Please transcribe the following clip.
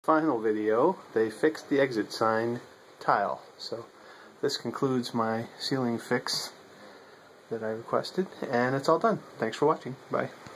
Final video, they fixed the exit sign tile. So this concludes my ceiling fix that I requested, and it's all done. Thanks for watching. Bye.